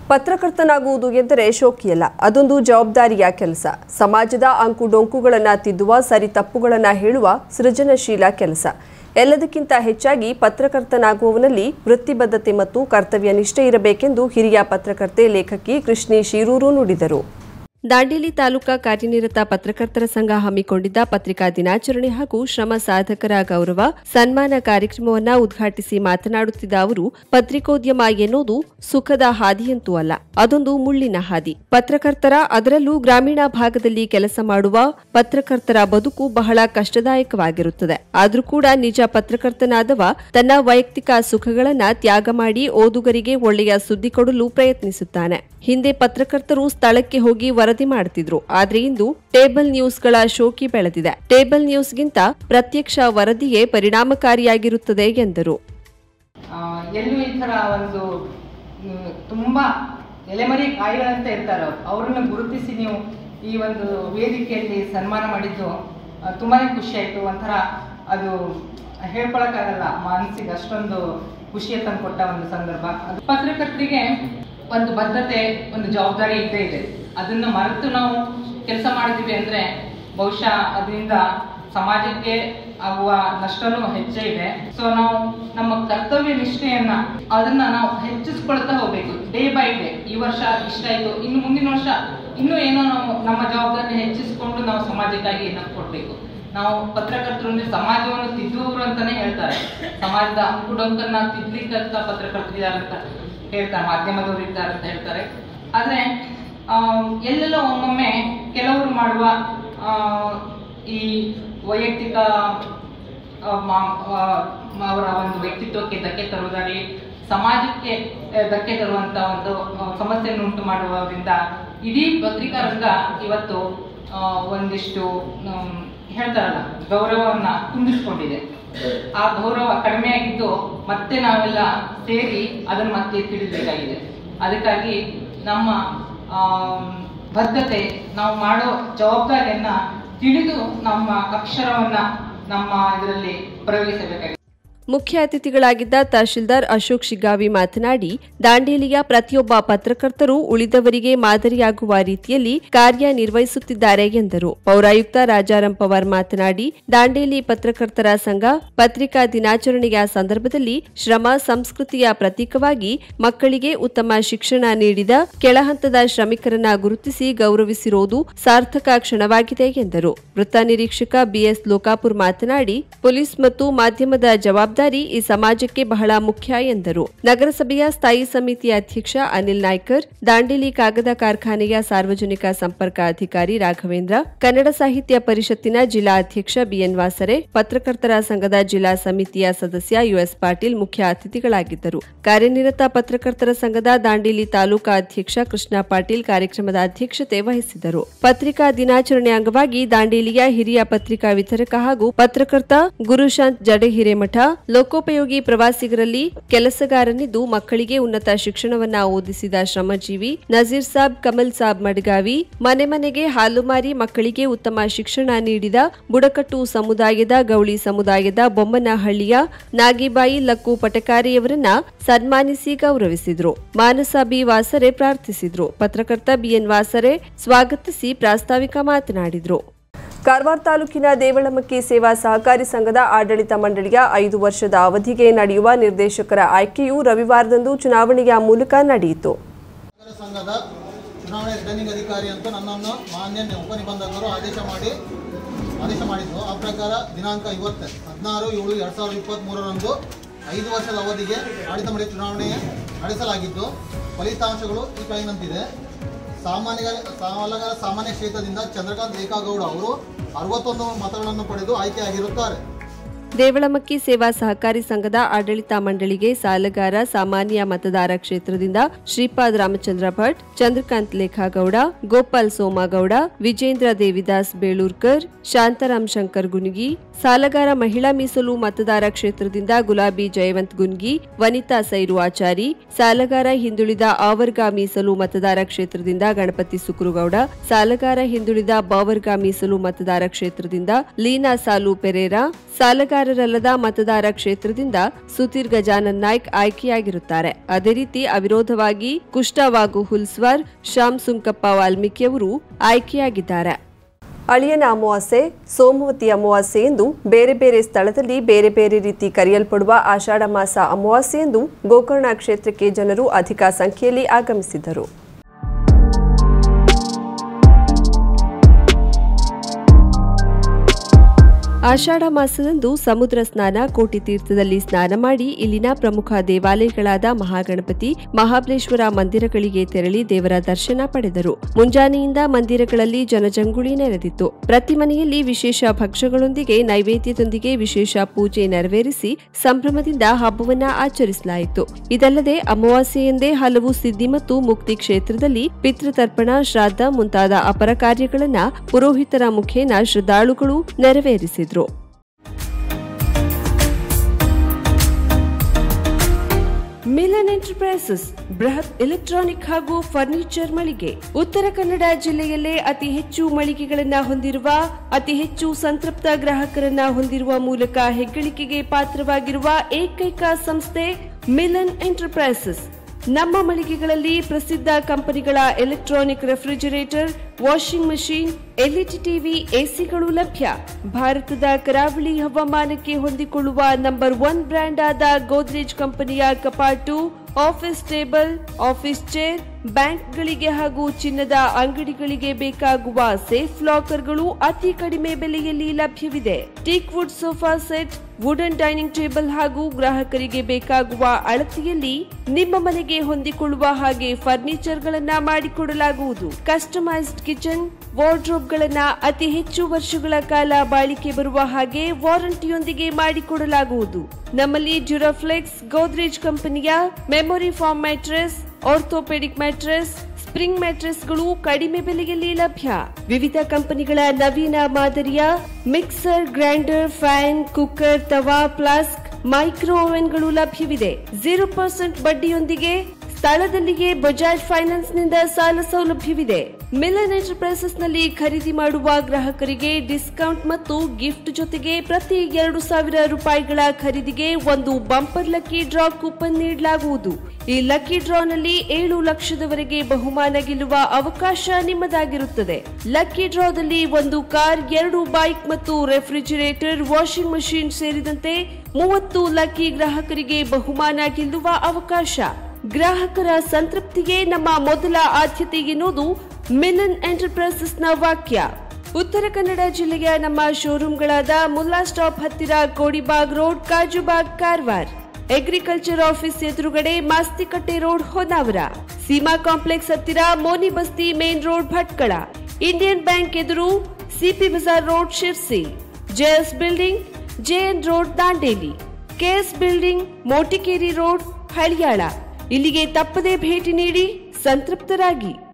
ಪತ್ರಕರ್ತನಾಗುವುದು ಎಂದರೆ ಶೋಕಿಯಲ್ಲ, ಅದೊಂದು ಜವಾಬ್ದಾರಿಯ ಕೆಲಸ. ಸಮಾಜದ ಅಂಕು ಡೊಂಕುಗಳನ್ನು ತಿದ್ದುವ, ಸರಿ ತಪ್ಪುಗಳನ್ನು ಹೇಳುವ ಸೃಜನಶೀಲ ಕೆಲಸ. ಎಲ್ಲದಕ್ಕಿಂತ ಹೆಚ್ಚಾಗಿ ಪತ್ರಕರ್ತನಾಗುವವನಲ್ಲಿ ವೃತ್ತಿಬದ್ಧತೆ ಮತ್ತು ಕರ್ತವ್ಯ ನಿಷ್ಠೆ ಇರಬೇಕೆಂದು ಹಿರಿಯ ಪತ್ರಕರ್ತೆ ಲೇಖಕಿ ಕೃಷ್ಣಿ ಶಿರೂರು ನುಡಿದರು. ದಾಂಡೇಲಿ ತಾಲೂಕಾ ಕಾರ್ಯನಿರತ ಪತ್ರಕರ್ತರ ಸಂಘ ಹಮ್ಮಿಕೊಂಡಿದ್ದ ಪತ್ರಿಕಾ ದಿನಾಚರಣೆ ಹಾಗೂ ಶ್ರಮ ಸಾಧಕರ ಗೌರವ ಸನ್ಮಾನ ಕಾರ್ಯಕ್ರಮವನ್ನು ಉದ್ಘಾಟಿಸಿ ಮಾತನಾಡುತ್ತಿದ್ದ ಅವರು, ಪತ್ರಿಕೋದ್ಯಮ ಎನ್ನುವುದು ಸುಖದ ಹಾದಿಯಂತೂ ಅಲ್ಲ, ಅದೊಂದು ಮುಳ್ಳಿನ ಹಾದಿ. ಪತ್ರಕರ್ತರ, ಅದರಲ್ಲೂ ಗ್ರಾಮೀಣ ಭಾಗದಲ್ಲಿ ಕೆಲಸ ಮಾಡುವ ಪತ್ರಕರ್ತರ ಬದುಕು ಬಹಳ ಕಷ್ಟದಾಯಕವಾಗಿರುತ್ತದೆ. ಆದರೂ ಕೂಡ ನಿಜ ಪತ್ರಕರ್ತನಾದವ ತನ್ನ ವೈಯಕ್ತಿಕ ಸುಖಗಳನ್ನ ತ್ಯಾಗ ಮಾಡಿ ಓದುಗರಿಗೆ ಒಳ್ಳೆಯ ಸುದ್ದಿ ಕೊಡಲು ಪ್ರಯತ್ನಿಸುತ್ತಾನೆ. ಹಿಂದೆ ಪತ್ರಕರ್ತರು ಸ್ಥಳಕ್ಕೆ ಹೋಗಿ ವರದಿ ಮಾಡುತ್ತಿದ್ರು, ಆದ್ರೆ ಇಂದು ಟೇಬಲ್ ನ್ಯೂಸ್ಗಳ ಶೋಕಿ ಬೆಳೆದಿದೆ. ಟೇಬಲ್ ನ್ಯೂಸ್ಗಿಂತ ಪ್ರತ್ಯಕ್ಷ ವರದಿಯೇ ಪರಿಣಾಮಕಾರಿಯಾಗಿರುತ್ತದೆ ಎಂದರು. ಎಲ್ಲೂ ಈ ತರ ಒಂದು ತುಂಬಾ ಎಲೆಮರಿ ಕಾಯಿಗಳಂತ ಇರ್ತಾರೋ ಅವರನ್ನು ಗುರುತಿಸಿ ನೀವು ಈ ಒಂದು ವೇದಿಕೆಯಲ್ಲಿ ಸನ್ಮಾನ ಮಾಡಿದ್ದು ತುಂಬಾನೇ ಖುಷಿ ಆಯ್ತು. ಒಂಥರ ಅದು ಹೇಳ್ಕೊಳಕ್ಕಾಗಲ್ಲ, ಮನಸ್ಸಿಗೆ ಅಷ್ಟೊಂದು ಖುಷಿಯ ತಂದುಕೊಟ್ಟ ಒಂದು ಸಂದರ್ಭ. ಪತ್ರಕರ್ತರಿಗೆ ಒಂದು ಬದ್ಧತೆ, ಒಂದು ಜವಾಬ್ದಾರಿ ಇದ್ದೇ ಇದೆ. ಅದನ್ನ ಮರೆತು ನಾವು ಕೆಲಸ ಮಾಡಿದ್ವಿ ಅಂದ್ರೆ ಬಹುಶಃ ಅದರಿಂದ ಸಮಾಜಕ್ಕೆ ಆಗುವ ನಷ್ಟನೂ ಹೆಚ್ಚೇ ಇದೆ. ಸೊ ನಾವು ನಮ್ಮ ಕರ್ತವ್ಯ ನಿಷ್ಠೆಯನ್ನ ಅದನ್ನ ನಾವು ಹೆಚ್ಚಿಸ್ಕೊಳ್ತಾ ಹೋಗ್ಬೇಕು, ಡೇ ಬೈ ಡೇ. ಈ ವರ್ಷ ಇಷ್ಟ ಆಯ್ತು, ಇನ್ನು ಮುಂದಿನ ವರ್ಷ ಇನ್ನೂ ಏನೋ ನಾವು ನಮ್ಮ ಜವಾಬ್ದಾರಿ ಹೆಚ್ಚಿಸಿಕೊಂಡು ನಾವು ಸಮಾಜಕ್ಕಾಗಿ ಏನೋ ಕೊಡ್ಬೇಕು. ನಾವು ಪತ್ರಕರ್ತರು ಅಂದ್ರೆ ಸಮಾಜವನ್ನು ತಿದ್ದುವರು ಅಂತಾನೆ ಹೇಳ್ತಾರೆ. ಸಮಾಜದ ಅಂಕುಡೊಂಕನ್ನ ತಿದ್ಲಿಕ್ಕಂತ ಪತ್ರಕರ್ತರಿದ್ದಾರೆ ಅಂತ ಹೇಳ್ತಾರೆ, ಮಾಧ್ಯಮದವರು ಇದ್ದಾರೆ ಅಂತ ಹೇಳ್ತಾರೆ. ಆದ್ರೆ ಎಲ್ಲೆಲ್ಲೋ ಒಮ್ಮೊಮ್ಮೆ ಕೆಲವರು ಮಾಡುವ ಈ ವೈಯಕ್ತಿಕ ಅವರ ಒಂದು ವ್ಯಕ್ತಿತ್ವಕ್ಕೆ ಧಕ್ಕೆ ತರುವುದಾಗಲಿ, ಸಮಾಜಕ್ಕೆ ಧಕ್ಕೆ ತರುವಂತ ಒಂದು ಸಮಸ್ಯೆಯನ್ನು ಉಂಟು ಮಾಡುವುದರಿಂದ ಇಡೀ ಪತ್ರಿಕಾ ರಂಗ ಇವತ್ತು ಒಂದಿಷ್ಟು ಹೇಳ್ತಾರಲ್ಲ ಗೌರವವನ್ನ ಕುಂದಿಸ್ಕೊಂಡಿದೆ. ಆ ಗೌರವ ಕಡಿಮೆಯಾಗಿದ್ದು ಮತ್ತೆ ನಾವೆಲ್ಲ ಸೇರಿ ಅದನ್ನು ಮತ್ತೆ ತಿಳಿಸಬೇಕಾಗಿದೆ. ಅದಕ್ಕಾಗಿ ನಮ್ಮ ಬದ್ಧತೆ, ನಾವು ಮಾಡೋ ಜವಾಬ್ದಾರಿಯನ್ನ ತಿಳಿದು ನಮ್ಮ ಅಕ್ಷರವನ್ನ ನಮ್ಮ ಇದರಲ್ಲಿ ಪ್ರವೇಶಿಸಬೇಕಾಗಿದೆ. ಮುಖ್ಯ ಅತಿಥಿಗಳಾಗಿದ್ದ ತಹಶೀಲ್ದಾರ್ ಅಶೋಕ್ ಶಿಗಾವಿ ಮಾತನಾಡಿ, ದಾಂಡೇಲಿಯ ಪ್ರತಿಯೊಬ್ಬ ಪತ್ರಕರ್ತರು ಉಳಿದವರಿಗೆ ಮಾದರಿಯಾಗುವ ರೀತಿಯಲ್ಲಿ ಕಾರ್ಯನಿರ್ವಹಿಸುತ್ತಿದ್ದಾರೆ ಎಂದರು. ಪೌರಾಯುಕ್ತ ರಾಜಾರಾಮ್ ಪವಾರ್ ಮಾತನಾಡಿ, ದಾಂಡೇಲಿ ಪತ್ರಕರ್ತರ ಸಂಘ ಪತ್ರಿಕಾ ದಿನಾಚರಣೆಯ ಸಂದರ್ಭದಲ್ಲಿ ಶ್ರಮ ಸಂಸ್ಕೃತಿಯ ಪ್ರತೀಕವಾಗಿ ಮಕ್ಕಳಿಗೆ ಉತ್ತಮ ಶಿಕ್ಷಣ ನೀಡಿದ ಕೆಳಹಂತದ ಶ್ರಮಿಕರನ್ನ ಗುರುತಿಸಿ ಗೌರವಿಸಿರುವುದು ಸಾರ್ಥಕ ಕ್ಷಣವಾಗಿದೆ ಎಂದರು. ವೃತ್ತ ನಿರೀಕ್ಷಕ ಬಿಎಸ್ ಲೋಕಾಪುರ್ ಮಾತನಾಡಿ, ಪೊಲೀಸ್ ಮತ್ತು ಮಾಧ್ಯಮದ ಜವಾಬ್ದಾರಿ ಈ ಸಮಾಜಕ್ಕೆ ಬಹಳ ಮುಖ್ಯ ಎಂದರು. ನಗರಸಭೆಯ ಸ್ಥಾಯಿ ಸಮಿತಿಯ ಅಧ್ಯಕ್ಷ ಅನಿಲ್ ನಾಯ್ಕರ್, ದಾಂಡೇಲಿ ಕಾಗದ ಕಾರ್ಖಾನೆಯ ಸಾರ್ವಜನಿಕ ಸಂಪರ್ಕ ಅಧಿಕಾರಿ ರಾಘವೇಂದ್ರ, ಕನ್ನಡ ಸಾಹಿತ್ಯ ಪರಿಷತ್ತಿನ ಜಿಲ್ಲಾ ಅಧ್ಯಕ್ಷ ಬಿಎನ್ ವಾಸರೆ, ಪತ್ರಕರ್ತರ ಸಂಘದ ಜಿಲ್ಲಾ ಸಮಿತಿಯ ಸದಸ್ಯ ಯುಎಸ್ ಪಾಟೀಲ್ ಮುಖ್ಯ ಅತಿಥಿಗಳಾಗಿದ್ದರು. ಕಾರ್ಯನಿರತ ಪತ್ರಕರ್ತರ ಸಂಘದ ದಾಂಡೇಲಿ ತಾಲೂಕಾ ಅಧ್ಯಕ್ಷ ಕೃಷ್ಣ ಪಾಟೀಲ್ ಕಾರ್ಯಕ್ರಮದ ಅಧ್ಯಕ್ಷತೆ ವಹಿಸಿದ್ದರು. ಪತ್ರಿಕಾ ದಿನಾಚರಣೆ ಅಂಗವಾಗಿ ದಾಂಡೇಲಿಯ ಹಿರಿಯ ಪತ್ರಿಕಾ ವಿತರಕ ಹಾಗೂ ಪತ್ರಕರ್ತ ಗುರುಶಾಂತ್ ಜಡೆ ಹಿರೇಮಠ ಲೋಕೋಪಯೋಗಿ ಪ್ರವಾಸಿಗರಲ್ಲಿ ಕೆಲಸಗಾರನಿದ್ದು ಮಕ್ಕಳಿಗೆ ಉನ್ನತ ಶಿಕ್ಷಣವನ್ನ ಓದಿಸಿದ ಶ್ರಮಜೀವಿ ನಜೀರ್ ಸಾಬ್ ಕಮಲ್ ಸಾಬ್ ಮಡ್ಗಾವಿ, ಮನೆ ಮನೆಗೆ ಹಾಲು ಮಾರಿ ಮಕ್ಕಳಿಗೆ ಉತ್ತಮ ಶಿಕ್ಷಣ ನೀಡಿದ ಬುಡಕಟ್ಟು ಸಮುದಾಯದ ಗೌಳಿ ಸಮುದಾಯದ ಬೊಮ್ಮನಹಳ್ಳಿಯ ನಾಗಿಬಾಯಿ ಲಕ್ಕು ಪಟಕಾರಿಯವರನ್ನ ಸನ್ಮಾನಿಸಿ ಗೌರವಿಸಿದ್ರು. ಮಾನಸ ಬಿ ವಾಸರೆ ಪ್ರಾರ್ಥಿಸಿದ್ರು. ಪತ್ರಕರ್ತ ಬಿಎನ್ ವಾಸರೆ ಸ್ವಾಗತಿಸಿ ಪ್ರಾಸ್ತಾವಿಕ ಮಾತನಾಡಿದ್ರು. ಕಾರವಾರ ತಾಲೂಕಿನ ದೇವಳಮಕ್ಕಿ ಸೇವಾ ಸಹಕಾರಿ ಸಂಘದ ಆಡಳಿತ ಮಂಡಳಿಯ 5 ವರ್ಷದ ಅವಧಿಗೆ ನಡೆಯುವ ನಿರ್ದೇಶಕರ ಆಯ್ಕೆಯು ರವಿವಾರದಂದು ಚುನಾವಣೆಯ ಮೂಲಕ ನಡೆಯಿತು. ಸಂಘದ ಚುನಾವಣೆ ರಿಟರ್ನಿಂಗ್ ಅಧಿಕಾರಿ ಅಂತ ನನ್ನನ್ನು ಮಾನ್ಯ ಉಪನಿಬಂಧಕರು ಆದೇಶ ಮಾಡಿದ್ದು. ಆ ಪ್ರಕಾರ ದಿನಾಂಕ 16/7/2023 5 ವರ್ಷದ ಅವಧಿಗೆ ಆಡಳಿತ ಮಂಡಳಿ ಚುನಾವಣೆ ನಡೆಸಲಾಗಿದ್ದು, ಫಲಿತಾಂಶಗಳು ಈ ಕೆಳಗಿನಂತಿದೆ. ಸಾಮಾನ್ಯ ಕ್ಷೇತ್ರದಿಂದ ಚಂದ್ರಕಾಂತ್ ರೇಖಾಗೌಡ ಅವರು 61 ಮತಗಳನ್ನು ಪಡೆದು ಆಯ್ಕೆಯಾಗಿರುತ್ತಾರೆ. ದೇವಳಮಕ್ಕಿ ಸೇವಾ ಸಹಕಾರಿ ಸಂಘದ ಆಡಳಿತ ಮಂಡಳಿಗೆ ಸಾಲಗಾರ ಸಾಮಾನ್ಯ ಮತದಾರ ಕ್ಷೇತ್ರದಿಂದ ಶ್ರೀಪಾದ್ ರಾಮಚಂದ್ರ ಭಟ್, ಚಂದ್ರಕಾಂತ್ ಲೇಖಾಗೌಡ, ಗೋಪಾಲ್ ಸೋಮಗೌಡ, ವಿಜೇಂದ್ರ ದೇವಿದಾಸ್ ಬೇಳೂರ್ಕರ್, ಶಾಂತಾರಾಮ್ ಶಂಕರ್ ಗುನ್ಗಿ, ಸಾಲಗಾರ ಮಹಿಳಾ ಮೀಸಲು ಮತದಾರ ಕ್ಷೇತ್ರದಿಂದ ಗುಲಾಬಿ ಜಯವಂತ್ ಗುನ್ಗಿ, ವನಿತಾ ಸೈರು ಆಚಾರಿ, ಸಾಲಗಾರ ಹಿಂದುಳಿದ ಆವರ್ಗ ಮೀಸಲು ಮತದಾರ ಕ್ಷೇತ್ರದಿಂದ ಗಣಪತಿ ಸುಕ್ರುಗೌಡ, ಸಾಲಗಾರ ಹಿಂದುಳಿದ ಬಾವರ್ಗ ಮೀಸಲು ಮತದಾರ ಕ್ಷೇತ್ರದಿಂದ ಲೀನಾ ಸಾಲು ಪೆರೇರಾ, ಸಾಲಗಾರ ಮತದಾರರಲ್ಲದ ಮತದಾರ ಕ್ಷೇತ್ರದಿಂದ ಸುಧೀರ್ ಗಜಾನನ್ ನಾಯ್ಕ್ ಆಯ್ಕೆಯಾಗಿರುತ್ತಾರೆ. ಅದೇ ರೀತಿ ಅವಿರೋಧವಾಗಿ ಕುಷ್ಟವಾಗು ಹುಲ್ಸ್ವಾರ್, ಶ್ಯಾಮ್ ಸುಂಕಪ್ಪ ವಾಲ್ಮೀಕಿ ಅವರು ಆಯ್ಕೆಯಾಗಿದ್ದಾರೆ. ಅಳಿಯನ ಅಮಾವಾಸ್ಯೆ, ಸೋಮವತಿ ಅಮಾವಾಸ್ಯೆ ಎಂದು ಬೇರೆ ಬೇರೆ ಸ್ಥಳದಲ್ಲಿ ಬೇರೆ ಬೇರೆ ರೀತಿ ಕರೆಯಲ್ಪಡುವ ಆಷಾಢ ಮಾಸ ಅಮಾವಾಸ್ಯೆ ಎಂದು ಗೋಕರ್ಣ ಕ್ಷೇತ್ರಕ್ಕೆ ಜನರು ಅಧಿಕ ಸಂಖ್ಯೆಯಲ್ಲಿ ಆಗಮಿಸಿದ್ದರು. ಆಷಾಢ ಮಾಸದಂದು ಸಮುದ್ರ ಸ್ನಾನ, ಕೋಟಿ ತೀರ್ಥದಲ್ಲಿ ಸ್ನಾನ ಮಾಡಿ ಇಲ್ಲಿನ ಪ್ರಮುಖ ದೇವಾಲಯಗಳಾದ ಮಹಾಗಣಪತಿ, ಮಹಾಬಲೇಶ್ವರ ಮಂದಿರಗಳಿಗೆ ತೆರಳಿ ದೇವರ ದರ್ಶನ ಪಡೆದರು. ಮುಂಜಾನೆಯಿಂದ ಮಂದಿರಗಳಲ್ಲಿ ಜನಜಂಗುಳಿ ನೆರೆದಿತ್ತು. ಪ್ರತಿ ಮನೆಯಲ್ಲಿ ವಿಶೇಷ ಭಕ್ಷ್ಯಗಳೊಂದಿಗೆ ನೈವೇದ್ಯದೊಂದಿಗೆ ವಿಶೇಷ ಪೂಜೆ ನೆರವೇರಿಸಿ ಸಂಭ್ರಮದಿಂದ ಹಬ್ಬವನ್ನ ಆಚರಿಸಲಾಯಿತು. ಇದಲ್ಲದೆ ಅಮಾವಾಸ್ಯೆಯಂದೇ ಹಲವು ಸಿದ್ಧಿ ಮತ್ತು ಮುಕ್ತಿ ಕ್ಷೇತ್ರದಲ್ಲಿ ಪಿತೃತರ್ಪಣ, ಶ್ರಾದ್ದ ಮುಂತಾದ ಅಪರ ಕಾರ್ಯಗಳನ್ನ ಪುರೋಹಿತರ ಮುಖೇನ ಶ್ರದ್ಧಾಳುಗಳು ನೆರವೇರಿಸಿದರು. ಮಿಲನ್ ಎಂಟರ್ಪ್ರೈಸಸ್ ಬೃಹತ್ ಎಲೆಕ್ಟ್ರಾನಿಕ್ ಹಾಗೂ ಫರ್ನಿಚರ್ ಮಳಿಗೆ. ಉತ್ತರ ಕನ್ನಡ ಜಿಲ್ಲೆಯಲ್ಲೇ ಅತಿ ಹೆಚ್ಚು ಮಳಿಗೆಗಳನ್ನು ಹೊಂದಿರುವ, ಅತಿ ಹೆಚ್ಚು ಸಂತೃಪ್ತ ಗ್ರಾಹಕರನ್ನ ಹೊಂದಿರುವ ಮೂಲಕ ಹೆಗ್ಗಳಿಕೆಗೆ ಪಾತ್ರವಾಗಿರುವ ಏಕೈಕ ಸಂಸ್ಥೆ ಮಿಲನ್ ಎಂಟರ್ಪ್ರೈಸಸ್. ನಮ್ಮ ಮಳಿಗೆಗಳಲ್ಲಿ ಪ್ರಸಿದ್ಧ ಕಂಪನಿಗಳ electronic refrigerator, washing machine, LED TV, ಎಸಿಗಳು ಲಭ್ಯ. ಭಾರತದ ಕರಾವಳಿ ಹವಾಮಾನಕ್ಕೆ ಹೊಂದಿಕೊಳ್ಳುವ ನಂಬರ್ 1 ಬ್ರ್ಯಾಂಡ್ ಆದ ಗೋದ್ರೇಜ್ ಕಂಪನಿಯ ಕಪಾಟು, ಆಫೀಸ್ ಟೇಬಲ್, ಆಫೀಸ್ ಚೇರ್, ಬ್ಯಾಂಕ್ಗಳಿಗೆ ಹಾಗೂ ಚಿನ್ನದ ಅಂಗಡಿಗಳಿಗೆ ಬೇಕಾಗುವ ಸೇಫ್ ಲಾಕರ್ಗಳು ಅತಿ ಕಡಿಮೆ ಬೆಲೆಯಲ್ಲಿ ಲಭ್ಯವಿದೆ. Teak wood sofa set, wooden dining table ಹಾಗೂ ಗ್ರಾಹಕರಿಗೆ ಬೇಕಾಗುವ ಅಳತೆಯಲ್ಲಿ ನಿಮ್ಮ ಮನೆಗೆ ಹೊಂದಿಕೊಳ್ಳುವ ಹಾಗೆ ಫರ್ನಿಚರ್ಗಳನ್ನ ಮಾಡಿಕೊಡಲಾಗುವುದು. ಕಸ್ಟಮೈಸ್ಡ್ ಕಿಚನ್, ವಾರ್ಡ್ರೋಬ್ಗಳನ್ನ ಅತಿ ಹೆಚ್ಚು ವರ್ಷಗಳ ಕಾಲ ಬಾಳಿಕೆ ಬರುವ ಹಾಗೆ ವಾರಂಟಿಯೊಂದಿಗೆ ಮಾಡಿಕೊಡಲಾಗುವುದು. ನಮ್ಮಲ್ಲಿ ಡ್ಯೂರಾಫ್ಲೆಕ್ಸ್, ಗೋದ್ರೇಜ್ ಕಂಪನಿಯ memory foam mattress, orthopedic mattress, spring ಮ್ಯಾಟ್ರೆಸ್ಗಳು ಕಡಿಮೆ ಬೆಲೆಯಲ್ಲಿ ಲಭ್ಯ. ವಿವಿಧ ಕಂಪನಿಗಳ ನವೀನ ಮಾದರಿಯ ಮಿಕ್ಸರ್, ಗ್ರೈಂಡರ್, ಫ್ಯಾನ್, ಕುಕ್ಕರ್, ತವಾ, ಫ್ಲಾಸ್ಕ್, ಮೈಕ್ರೋ ಓವೆನ್ಗಳು ಲಭ್ಯವಿದೆ. 0% ಬಡ್ಡಿಯೊಂದಿಗೆ ಸ್ಥಳದಲ್ಲಿಯೇ ಬಜಾಜ್ ಫೈನಾನ್ಸ್ ನಿಂದ ಸಾಲ ಸೌಲಭ್ಯವಿದೆ. ಮಿಲನ್ ಎಂಟರ್ಪ್ರೈಸಸ್ ನಲ್ಲಿ ಖರೀದಿ ಮಾಡುವ ಗ್ರಾಹಕರಿಗೆ ಡಿಸ್ಕೌಂಟ್ ಮತ್ತು ಗಿಫ್ಟ್ ಜೊತೆಗೆ ಪ್ರತಿ 2,000 ರೂಪಾಯಿಗಳ ಖರೀದಿಗೆ ಒಂದು ಬಂಪರ್ ಲಕ್ಕಿ ಡ್ರಾ ಕೂಪನ್ ನೀಡಲಾಗುವುದು. ಈ ಲಕ್ಕಿ ಡ್ರಾನಲ್ಲಿ 7 ಲಕ್ಷದವರೆಗೆ ಬಹುಮಾನ ಗೆಲ್ಲುವ ಅವಕಾಶ ನಿಮ್ಮದಾಗಿರುತ್ತದೆ. ಲಕ್ಕಿ ಡ್ರಾದಲ್ಲಿ 1 ಕಾರ್, 2 ಬೈಕ್ ಮತ್ತು ರೆಫ್ರಿಜರೇಟರ್, ವಾಷಿಂಗ್ ಮಷೀನ್ ಸೇರಿದಂತೆ 30 ಲಕ್ಕಿ ಗ್ರಾಹಕರಿಗೆ ಬಹುಮಾನ ಗೆಲ್ಲುವ ಅವಕಾಶ. ಗ್ರಾಹಕರ ಸಂತೃಪ್ತಿಗೆ ನಮ್ಮ ಮೊದಲ ಆದ್ಯತೆ ಎನ್ನುವುದು ಮಿಲನ್ ಎಂಟರ್ಪ್ರೈಸಸ್ನ ವಾಕ್ಯ. ಉತ್ತರ ಕನ್ನಡ ಜಿಲ್ಲೆಯ ನಮ್ಮ ಶೋರೂಮ್ಗಳಾದ ಮುಲ್ಲಾ ಸ್ಟಾಪ್ ಹತ್ತಿರ Kodibag road, Kajubag, Karwar. Agriculture office ಎದುರುಗಡೆ ಮಾಸ್ತಿಕಟ್ಟೆ ರೋಡ್, ಹೊನ್ನಾವರ. ಸೀಮಾ ಕಾಂಪ್ಲೆಕ್ಸ್ ಹತ್ತಿರ Moni Basti main road, Bhatkal. Indian bank ಎದುರು CP Bazar road, Sirsi. JS building, JN road, Dandeli. KS building, Motikeri road, Haliyal. ಇಲ್ಲಿಗೆ ತಪ್ಪದೇ ಭೇಟಿ ನೀಡಿ ಸಂತೃಪ್ತರಾಗಿ.